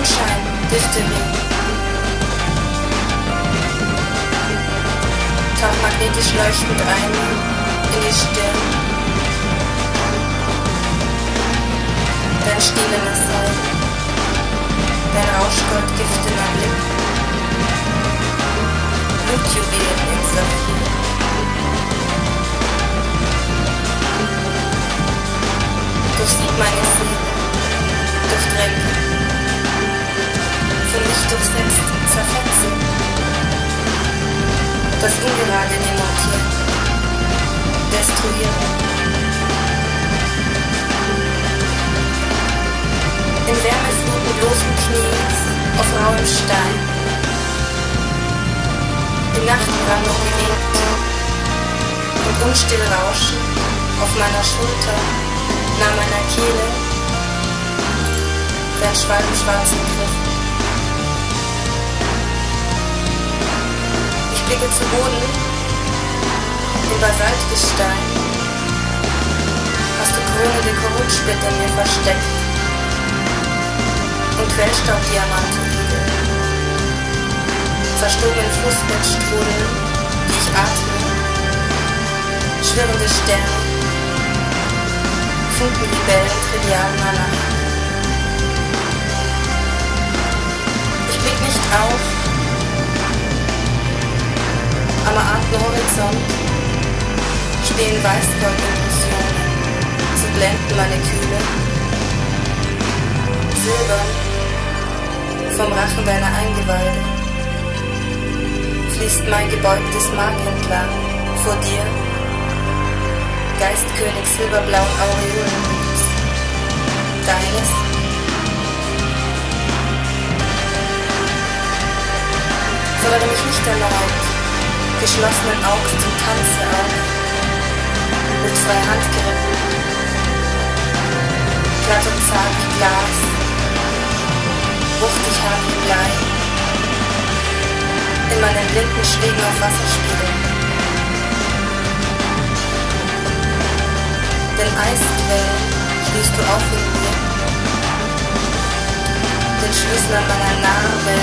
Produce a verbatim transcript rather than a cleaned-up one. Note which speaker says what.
Speaker 1: Mondschein, Düfte wehen. Tauch magnetisch leuchtend ein in die Stirn. Dein stehlendes Seil, dein Rauschgold giftener Blick, Blutjuwelen in Saphir. Durchsieht meine Seele, durchdrängt, von Licht durchsetzt, zerfetze, das Ungerade demontiert, destruiere. In Wärmefluten bloßen Knies, auf rauem Stein, in Nachtbrandung gewebt und unstill rauschen auf meiner Schulter, nahe meiner Kehle, dein schwalbenschwarzen Griff. Ich blicke zu Boden, in Basaltgestein, hast du krönende Korundsplitter mir versteckt und Quellstaubdiamantenriegel, verstobenen Flussbettstrudeln, die ich atme, schwirrende Sterne, Funkenlibellen trivialer Nacht. Ich blick nicht auf, am erahnden Horizont stehen Weißgoldillusionen, sie blenden meine Kühle. Silbern vom Rachen deiner Eingeweide fließt mein gebeugtes Mark entlang vor dir, Geistkönig silberblauen Aureolenhutes, deines. Fordere mich nicht erneut, geschlossenen Augen zum Tanze auf, mit zwei Handgriffen, glatt und zart wie Glas, wuchtig hart wie Blei, in meinen blinden Schlägen auf Wasserspiegeln. Den Eisquellen schließt du auf in mir, den Schlüssel an meiner Narbe